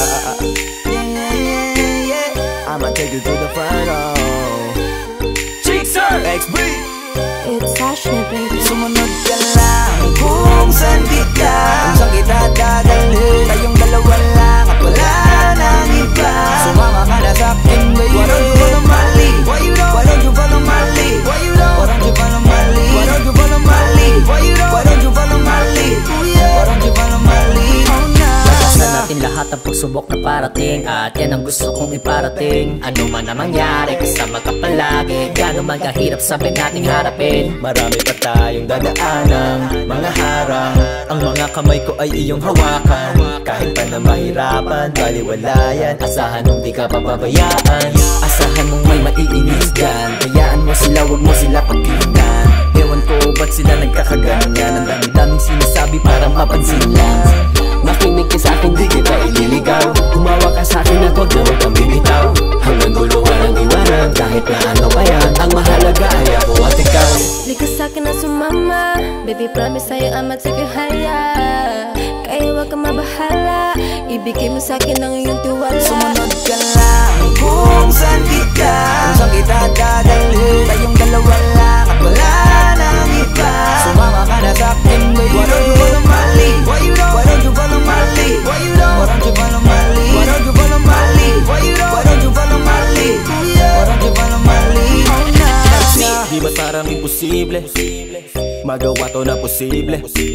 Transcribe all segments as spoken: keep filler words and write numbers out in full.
yeah, yeah, yeah. I'ma take you to the front, oh Jigsaw X B. It's Ashley, baby. Sumunod ka lang kung saan kita, kung saan kita dadalhin. Tayong dalawa lang at wala nang iba. Sumama ka na sa'kin, baby. Why don't you follow my lead? Why you don't? Why don't you follow my lead? Why you don't? Why don't you follow my lead? Why don't you follow my lead? Why you don't? Why don't you follow my lead? Why don't you follow my lead? Oh no. Na natin lahat ang pagsubok na parating, at yan ang gusto kong iparating. Ano man ang mangyari, kasama ka palagi. Gano'n man kahirap sabay nating harapin. Marami pa tayong dadaanan, mga harang. Ang mga kamay ko ay iyong hawakan. Kahit pa na mahirapan, baliwalayan. Asahan mong di ka pababayaan. Asahan mong may maiinis dyan. Hayaan mo sila, wag mo sila pagkilinan. Ewan ko ba't sila nagkakaganyan. Ang dami-daming sinasabi para mapansin lang. Makinig ka sa'kin, di kita ililigaw. Tumawa ka sa'kin at huwag na huwag kang bibitaw. Hanggang dulo walang iwanan, kahit na ano pa yan. Ang mahalaga ay ako at ikaw. Di ka sa'kin na sumama, baby promise sa'yo I'ma take you higher. Kaya huwag kang mabahala, ibigay mo sa'kin ang iyong tiwala. Sumunod ka lang kung saan kita, kung saan kita dadalhin. Tayong dalawa lang at wala nang iba. Sumama ka na sa'kin, baby. Why don't you follow my lead? Why you don't? Why don't you follow my lead? Why you don't? Why don't you follow my lead? Why don't you follow my lead? Why you don't? Why don't you follow my lead? Why don't you follow my lead? Oh no. Di ba parang imposible magawa to na posible?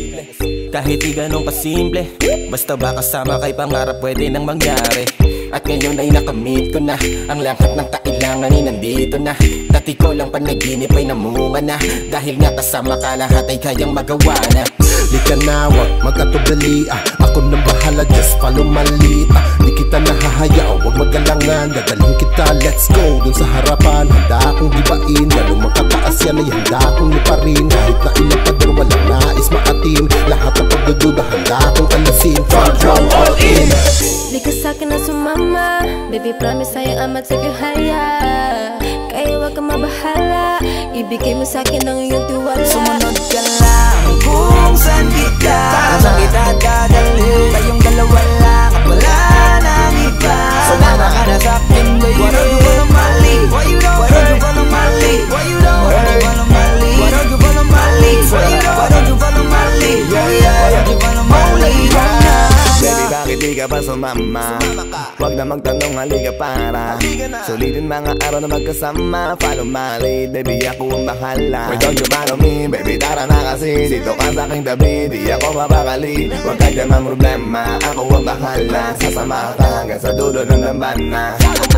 Kahit di ganun kasimple, basta ba kasama kay pangarap pwede nang mangyari. At ngayon ay nakamit ko na ang lahat ng kailangan ay nandito na. Dati ko lang panaginip ay namunga na. Dahil nga kasama ka lahat ay kayang magawa na. Di ka na wag magkatubali, ah. Ako nang bahala, just follow my lead, ah. Di kita nahahayaan, wag magalangan. Dadalhin kita, let's go dun sa harapan. Handa akong gibain, lalo magkataas yan ay handa akong liparin. Kahit na ilang pader walang nais maatin. Lahat ng pagdududa handa akong alasin. Front row all in. Di ka sa'kin na sumama, baby promise sa'yo I'ma take you higher. Kaya huwag kang mabahala, ibigay mo sa'kin ang iyong tiwala. Sumunod ka lang kung saan kita, kung saan kita dadalhin. Tayong dalawa lang at wala nang iba. Sumama ka na sa'kin, baby. Why don't you follow my lead? Why you don't? Why don't you follow my lead? Why you don't? Why don't you follow my lead? Why don't you follow my lead? Why you don't? Why don't you follow my lead? Why don't you follow my lead? Baby, bakit di ka pa sumama? Huwag na magtanong, halika para sulitin mga araw na magkasama. Follow my lead, baby, ako ang bahala. Why don't you follow me, baby, tara na kasi. Dito ka sa aking tabi, di ako mapakali. Huwag ka dyan ang problema, ako ang bahala. Sasama ka hanggang sa dulo ng dambana.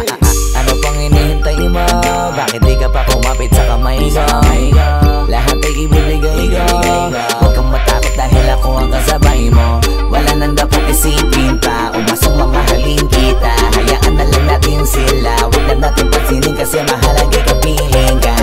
Ano pang hinihintay mo? Bakit di ka pa kumapit sa kamay ko? Lahat ay ibibigay ko. Huwag kang matakot dahil ako ang kasabay mo. Wala nang dapat isipin pa, umasong mamahalin kita. Hayaan na lang natin sila, huwag na natin pansinin kasi mahalaga kapiling ka.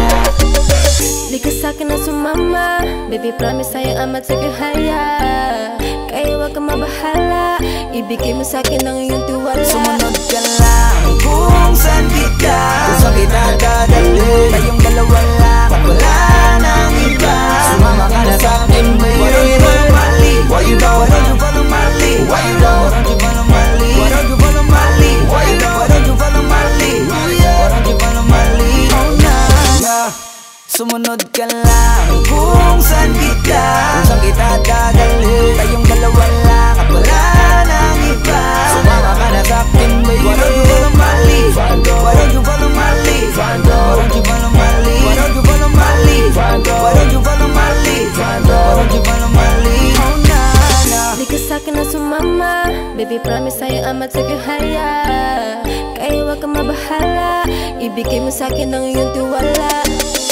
Di ka sa'kin na sumama, baby promise sa'yo I'ma take you higher. Kaya huwag kang mabahala, ibigay mo sa'kin ang iyong tiwala. Sumunod ka lang kung saan kita, kung saan kita dadalhin. Tayong dalawa lang at wala nang iba. Sumama ka na sa'kin, baby. Why don't you follow my lead? Why you don't? Why don't you follow my lead? Why you don't? Why don't you follow my lead? Why don't you follow my lead? Why you don't? Why don't you follow my lead? Why don't you follow my lead? Oh no. Sumunod ka lang kung saan kita, kung saan kita dadalhin. Tayong dalawa lang at wala nang iba. Sumama ka na sa'kin, baby. Why don't you follow my lead? Why don't you follow my lead? Why don't you follow my lead? Why don't you follow my lead? Why don't you follow my lead? Why don't you follow my lead? Oh no, no. Di ka sa'kin na sumama, baby promise sa'yo I'ma take you higher. Kaya huwag kang mabahala, ibigay mo sa'kin ang iyong tiwala.